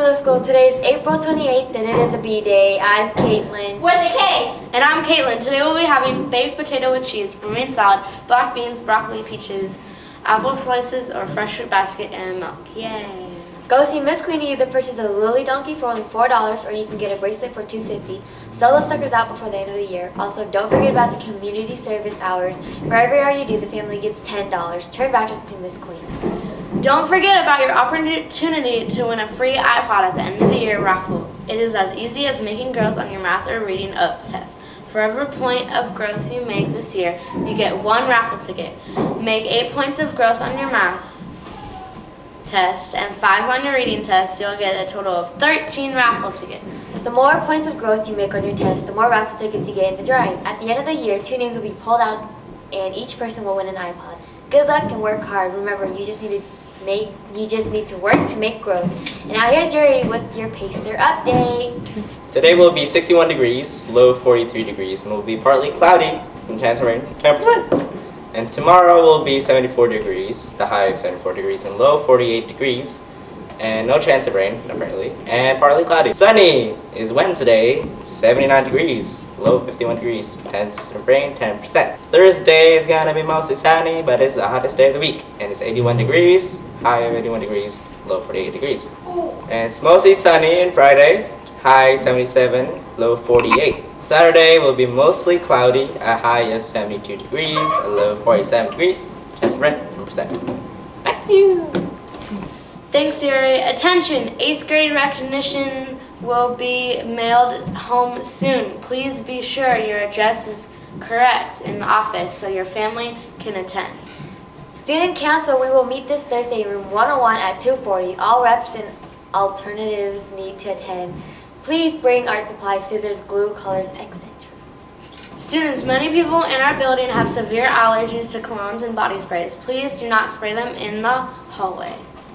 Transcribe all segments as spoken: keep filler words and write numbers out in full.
Middle School. Today is April twenty-eighth and it is a B day. I'm Caitlin. With a K. And I'm Caitlin. Today we'll be having baked potato with cheese, romaine salad, black beans, broccoli, peaches, apple slices, or fresh fruit basket, and milk. Yay! Go see Miss Queenie. Either purchase a Lily Donkey for only four dollars or you can get a bracelet for two fifty. Sell those suckers out before the end of the year. Also, don't forget about the community service hours. For every hour you do, the family gets ten dollars. Turn vouchers to Miss Queenie. Don't forget about your opportunity to win a free iPod at the end of the year raffle. It is as easy as making growth on your math or reading oats test. For every point of growth you make this year, you get one raffle ticket. Make eight points of growth on your math test and five on your reading test. You'll get a total of thirteen raffle tickets. The more points of growth you make on your test, the more raffle tickets you get in the drawing. At the end of the year, two names will be pulled out and each person will win an iPod. Good luck and work hard. Remember, you just need to Make, you just need to work to make growth. And now here's Yuri with your Pacer update. Today will be sixty-one degrees, low forty-three degrees, and will be partly cloudy, and chance of rain ten percent. And tomorrow will be seventy-four degrees, the high of seventy-four degrees, and low forty-eight degrees, and no chance of rain, apparently, and partly cloudy. Sunny is Wednesday, seventy-nine degrees, low fifty-one degrees, chance of rain ten percent. Thursday is gonna be mostly sunny, but it's the hottest day of the week, and it's eighty-one degrees, high of eighty-one degrees, low forty-eight degrees. Ooh. And it's mostly sunny on Friday, high seventy-seven, low forty-eight. Saturday will be mostly cloudy, a high of seventy-two degrees, a low forty-seven degrees, chance of rain ten percent. Back to you. Thanks, Yuri. Attention, eighth grade recognition will be mailed home soon. Please be sure your address is correct in the office so your family can attend. Student Council, we will meet this Thursday in room one oh one at two forty. All reps and alternatives need to attend. Please bring art supplies, scissors, glue, colors, et cetera. Students, many people in our building have severe allergies to colognes and body sprays. Please do not spray them in the hallway.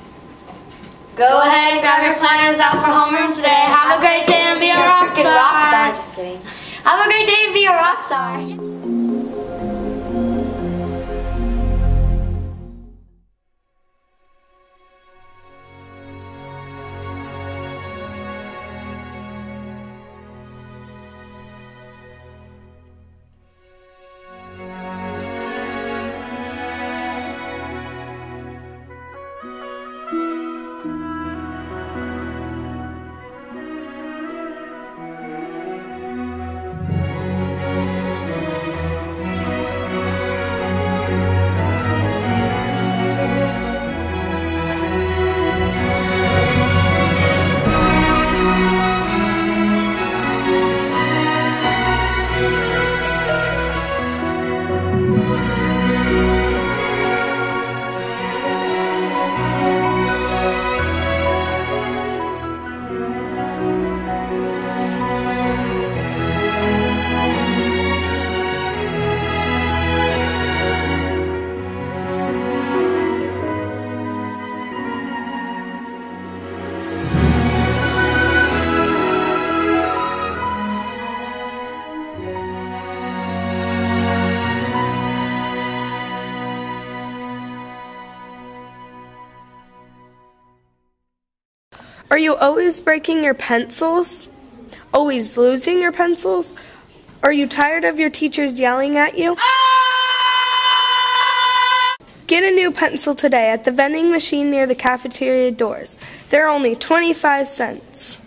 Go ahead and grab your planners out for homeroom today. Have a great day and be a rock star. rock star. Just kidding. Have a great day and be a rock star. Are you always breaking your pencils? Always losing your pencils? Are you tired of your teachers yelling at you? Get a new pencil today at the vending machine near the cafeteria doors. They're only twenty-five cents.